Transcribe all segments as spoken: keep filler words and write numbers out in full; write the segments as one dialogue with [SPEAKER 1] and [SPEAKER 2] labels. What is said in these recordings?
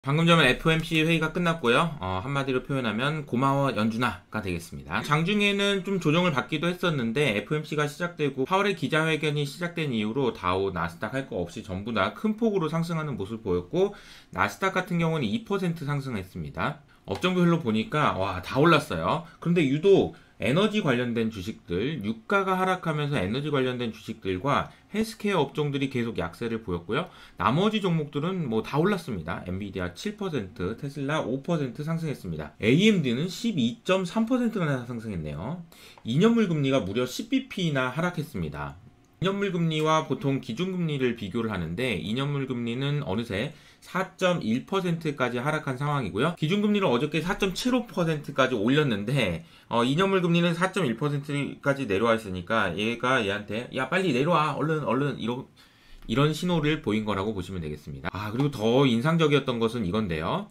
[SPEAKER 1] 방금 전에 에프오엠씨 회의가 끝났고요. 어, 한마디로 표현하면 고마워 연준아가 되겠습니다. 장중에는 좀 조정을 받기도 했었는데 에프오엠씨가 시작되고 팔월에 기자회견이 시작된 이후로 다우, 나스닥 할 거 없이 전부 다 큰 폭으로 상승하는 모습을 보였고, 나스닥 같은 경우는 이 퍼센트 상승했습니다. 업종별로 보니까 와, 다 올랐어요. 그런데 유독 에너지 관련된 주식들, 유가가 하락하면서 에너지 관련된 주식들과 헬스케어 업종들이 계속 약세를 보였고요. 나머지 종목들은 뭐 다 올랐습니다. 엔비디아 칠 퍼센트, 테슬라 오 퍼센트 상승했습니다. 에이엠디는 십이 점 삼 퍼센트나 상승했네요. 이 년물 금리가 무려 십 비피나 하락했습니다. 이 년물 금리와 보통 기준금리를 비교를 하는데, 이 년물 금리는 어느새 사 점 일 퍼센트까지 하락한 상황이고요. 기준금리를 어저께 사 점 칠오 퍼센트까지 올렸는데 어, 이 년물 금리는 사 점 일 퍼센트까지 내려와 있으니까 얘가 얘한테 야 빨리 내려와 얼른 얼른 이런 이런 신호를 보인 거라고 보시면 되겠습니다. 아, 그리고 더 인상적이었던 것은 이건데요.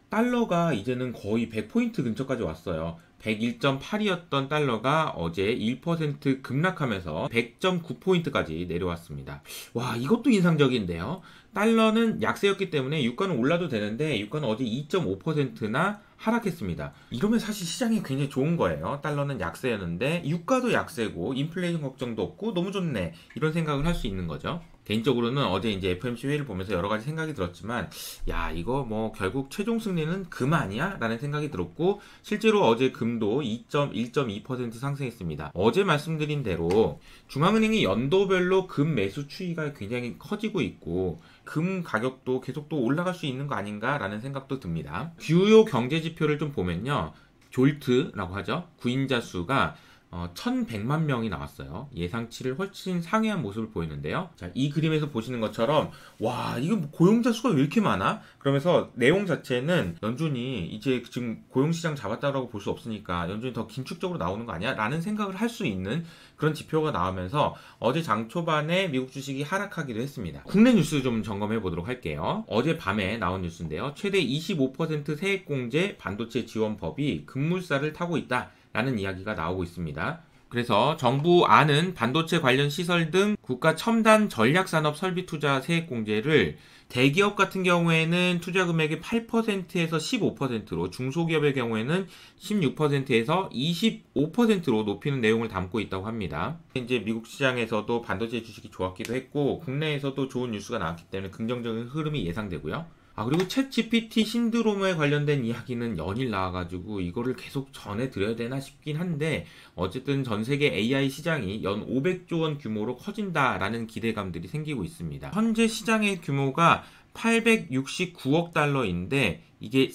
[SPEAKER 1] 달러가 이제는 거의 백 포인트 근처까지 왔어요. 백일 점 팔이었던 달러가 어제 일 퍼센트 급락하면서 백 점 구 포인트까지 내려왔습니다. 와, 이것도 인상적인데요. 달러는 약세였기 때문에 유가는 올라도 되는데 유가는 어제 이 점 오 퍼센트나 하락했습니다. 이러면 사실 시장이 굉장히 좋은 거예요. 달러는 약세였는데 유가도 약세고 인플레이션 걱정도 없고 너무 좋네, 이런 생각을 할 수 있는 거죠. 개인적으로는 어제 이제 에프오엠씨 회의를 보면서 여러 가지 생각이 들었지만, 야, 이거 뭐 결국 최종 승리는 금 아니야? 라는 생각이 들었고, 실제로 어제 금도 이 점 일 점 이 퍼센트 상승했습니다. 어제 말씀드린 대로 중앙은행이 연도별로 금 매수 추이가 굉장히 커지고 있고, 금 가격도 계속 또 올라갈 수 있는 거 아닌가 라는 생각도 듭니다. 주요 경제 지표를 좀 보면요, 졸트라고 하죠. 구인자 수가 어, 천백만 명이 나왔어요. 예상치를 훨씬 상회한 모습을 보이는데요. 자, 이 그림에서 보시는 것처럼 와, 이거 뭐 고용자 수가 왜 이렇게 많아? 그러면서 내용 자체는 연준이 이제 지금 고용시장 잡았다고 볼 수 없으니까 연준이 더 긴축적으로 나오는 거 아니야? 라는 생각을 할 수 있는 그런 지표가 나오면서 어제 장 초반에 미국 주식이 하락하기도 했습니다. 국내 뉴스 좀 점검해 보도록 할게요. 어제 밤에 나온 뉴스인데요. 최대 이십오 퍼센트 세액공제 반도체 지원법이 급물살을 타고 있다 라는 이야기가 나오고 있습니다. 그래서 정부 안은 반도체 관련 시설 등 국가 첨단 전략산업 설비 투자 세액 공제를 대기업 같은 경우에는 투자 금액의 팔 퍼센트에서 십오 퍼센트로, 중소기업의 경우에는 십육 퍼센트에서 이십오 퍼센트로 높이는 내용을 담고 있다고 합니다. 이제 미국 시장에서도 반도체 주식이 좋았기도 했고 국내에서도 좋은 뉴스가 나왔기 때문에 긍정적인 흐름이 예상되고요. 아, 그리고 챗 지피티 신드롬에 관련된 이야기는 연일 나와가지고 이거를 계속 전해드려야 되나 싶긴 한데, 어쨌든 전 세계 에이아이 시장이 연 오백조 원 규모로 커진다라는 기대감들이 생기고 있습니다. 현재 시장의 규모가 팔백육십구억 달러인데 이게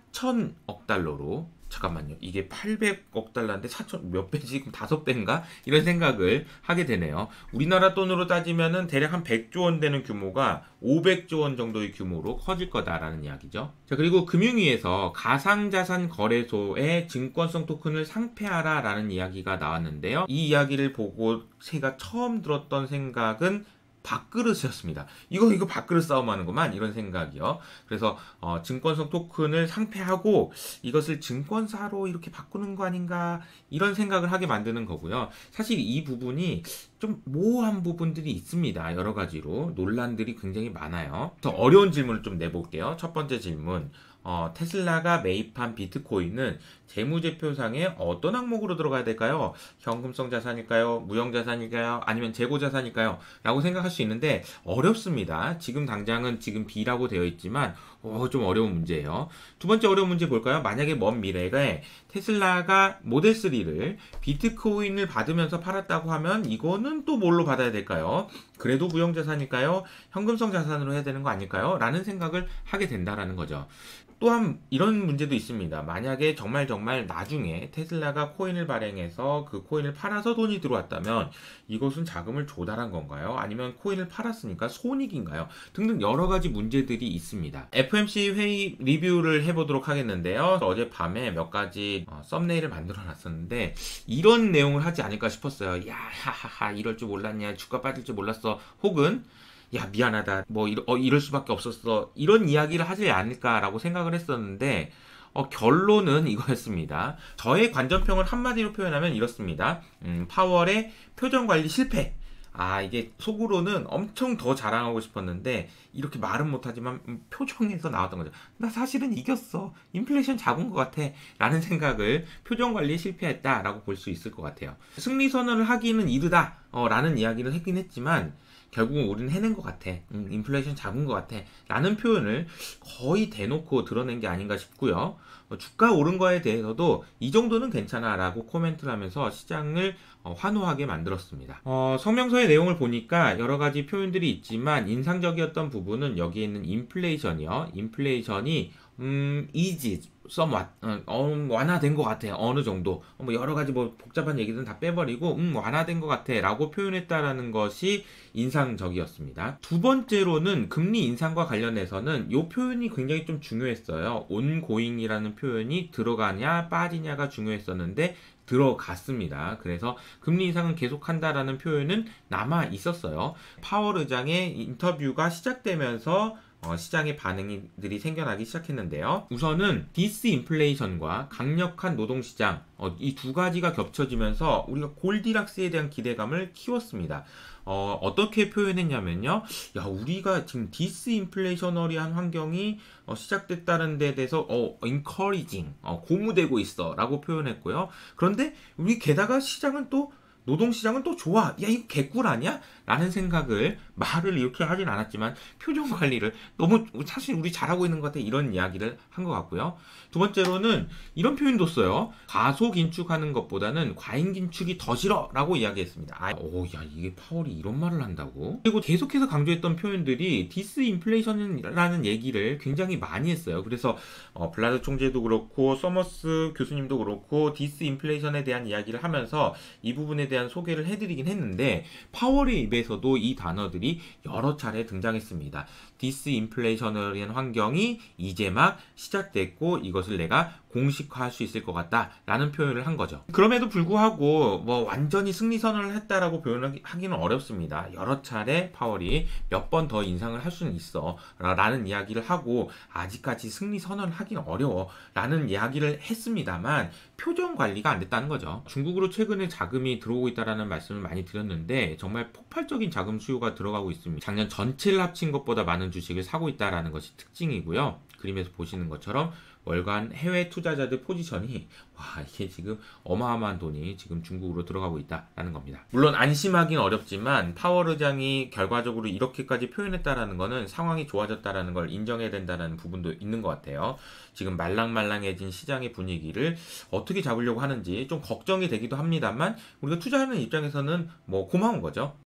[SPEAKER 1] 사천억 달러로, 잠깐만요, 이게 팔백억 달러인데 사천 몇 배지? 그럼 다섯 배인가? 이런 생각을 하게 되네요. 우리나라 돈으로 따지면은 대략 한 백조 원 되는 규모가 오백조 원 정도의 규모로 커질 거다라는 이야기죠. 자, 그리고 금융위에서 가상자산 거래소의 증권성 토큰을 상폐하라 라는 이야기가 나왔는데요. 이 이야기를 보고 제가 처음 들었던 생각은 밥그릇이었습니다. 이거 이거 밥그릇 싸움하는구만, 이런 생각이요. 그래서 어, 증권성 토큰을 상폐하고 이것을 증권사로 이렇게 바꾸는 거 아닌가, 이런 생각을 하게 만드는 거고요. 사실 이 부분이 좀 모호한 부분들이 있습니다. 여러 가지로 논란들이 굉장히 많아요. 더 어려운 질문을 좀 내볼게요. 첫 번째 질문. 어, 테슬라가 매입한 비트코인은 재무제표상에 어떤 항목으로 들어가야 될까요? 현금성 자산일까요? 무형자산일까요? 아니면 재고자산일까요? 라고 생각할 수 있는데 어렵습니다. 지금 당장은 지금 B라고 되어 있지만 어, 좀 어려운 문제예요. 두 번째 어려운 문제 볼까요? 만약에 먼 미래에 테슬라가 모델쓰리를 비트코인을 받으면서 팔았다고 하면 이거는 또 뭘로 받아야 될까요? 그래도 무형자산일까요? 현금성 자산으로 해야 되는 거 아닐까요? 라는 생각을 하게 된다라는 거죠. 또한 이런 문제도 있습니다. 만약에 정말 정말 나중에 테슬라가 코인을 발행해서 그 코인을 팔아서 돈이 들어왔다면 이것은 자금을 조달한 건가요? 아니면 코인을 팔았으니까 손익인가요? 등등 여러 가지 문제들이 있습니다. 에프오엠씨 회의 리뷰를 해보도록 하겠는데요. 어젯밤에 몇 가지 어, 썸네일을 만들어 놨었는데 이런 내용을 하지 않을까 싶었어요. 야, 하하하, 이럴 줄 몰랐냐, 주가 빠질 줄 몰랐어, 혹은 야, 미안하다, 뭐 이러, 어, 이럴 수밖에 없었어, 이런 이야기를 하지 않을까라고 생각을 했었는데 어, 결론은 이거였습니다. 저의 관전평을 한마디로 표현하면 이렇습니다. 음, 파월의 표정관리 실패, 아, 이게 속으로는 엄청 더 자랑하고 싶었는데 이렇게 말은 못하지만 음, 표정에서 나왔던 거죠. 나 사실은 이겼어. 인플레이션 잡은 것 같아. 라는 생각을 표정 관리에 실패했다라고 볼 수 있을 것 같아요. 승리 선언을 하기는 이르다 어, 라는 이야기를 했긴 했지만 결국은 우리는 해낸 것 같아. 음, 인플레이션 잡은 것 같아. 라는 표현을 거의 대놓고 드러낸 게 아닌가 싶고요. 어, 주가 오른 거에 대해서도 이 정도는 괜찮아 라고 코멘트를 하면서 시장을 어, 환호하게 만들었습니다. 어, 성명서의 내용을 보니까 여러 가지 표현들이 있지만 인상적이었던 부분은 여기에 있는 인플레이션이요. 인플레이션이 음, easy, somewhat, 어, 어, 완화된 것 같아. 어느 정도. 어, 뭐 여러 가지 뭐 복잡한 얘기들은 다 빼버리고, 음, 완화된 것 같아. 라고 표현했다라는 것이 인상적이었습니다. 두 번째로는 금리 인상과 관련해서는 이 표현이 굉장히 좀 중요했어요. ongoing이라는 표현이 들어가냐, 빠지냐가 중요했었는데, 들어갔습니다. 그래서 금리 인상은 계속한다라는 표현은 남아 있었어요. 파월 의장의 인터뷰가 시작되면서 어, 시장의 반응들이 생겨나기 시작했는데요. 우선은 디스인플레이션과 강력한 노동시장 어, 이 두 가지가 겹쳐지면서 우리가 골디락스에 대한 기대감을 키웠습니다. 어, 어떻게 표현했냐면요. 야, 우리가 지금 디스인플레이셔너리한 환경이 어, 시작됐다는 데 대해서 어, encouraging, 어, 고무되고 있어 라고 표현했고요. 그런데 우리 게다가 시장은 또 노동시장은 또 좋아. 야, 이거 개꿀 아니야? 라는 생각을 말을 이렇게 하진 않았지만 표정 관리를 너무 사실 우리 잘하고 있는 것 같아 이런 이야기를 한 것 같고요. 두 번째로는 이런 표현도 써요. 가소 긴축하는 것보다는 과잉 긴축이 더 싫어 라고 이야기했습니다. 아, 오, 야, 이게 파월이 이런 말을 한다고? 그리고 계속해서 강조했던 표현들이 디스인플레이션이라는 얘기를 굉장히 많이 했어요. 그래서 어, 블라드 총재도 그렇고 서머스 교수님도 그렇고 디스인플레이션에 대한 이야기를 하면서 이 부분에 대한 소개를 해드리긴 했는데 파월의 입에서도 이 단어들이 여러 차례 등장했습니다. 디스인플레이셔너리한 환경이 이제 막 시작됐고 이것을 내가 공식화할 수 있을 것 같다 라는 표현을 한 거죠. 그럼에도 불구하고 뭐 완전히 승리 선언을 했다라고 표현하기는 어렵습니다. 여러 차례 파월이 몇 번 더 인상을 할 수는 있어 라는 이야기를 하고 아직까지 승리 선언을 하기는 어려워 라는 이야기를 했습니다만 표정 관리가 안 됐다는 거죠. 중국으로 최근에 자금이 들어오고 있다라는 말씀을 많이 드렸는데 정말 폭발적인 자금 수요가 들어가고 있습니다. 작년 전체를 합친 것보다 많은 주식을 사고 있다라는 것이 특징이고요. 그림에서 보시는 것처럼 월간 해외 투자자들 포지션이 와 이게 지금 어마어마한 돈이 지금 중국으로 들어가고 있다라는 겁니다. 물론 안심하긴 어렵지만 파월 의장이 결과적으로 이렇게까지 표현했다라는 거는 상황이 좋아졌다라는 걸 인정해야 된다는 부분도 있는 것 같아요. 지금 말랑말랑해진 시장의 분위기를 어떻게 잡으려고 하는지 좀 걱정이 되기도 합니다만 우리가 투자하는 입장에서는 뭐 고마운 거죠.